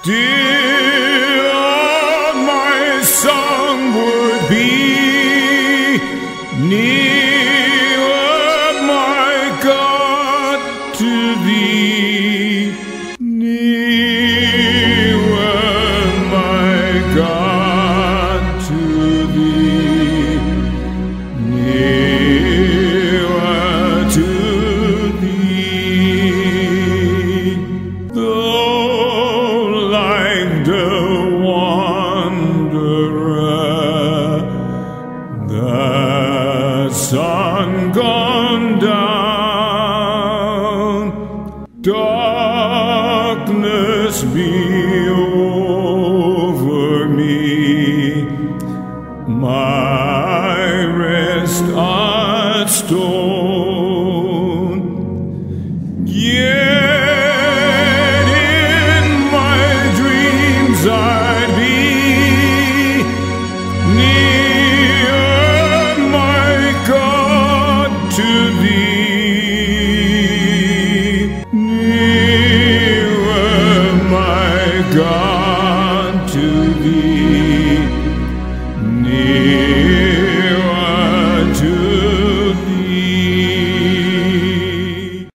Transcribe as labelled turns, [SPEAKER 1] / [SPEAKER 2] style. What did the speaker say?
[SPEAKER 1] Still my song would be nearer, my God, to thee. Nearer, my God, to thee. Nearer to thee. Though like the wanderer, the sun gone down, darkness be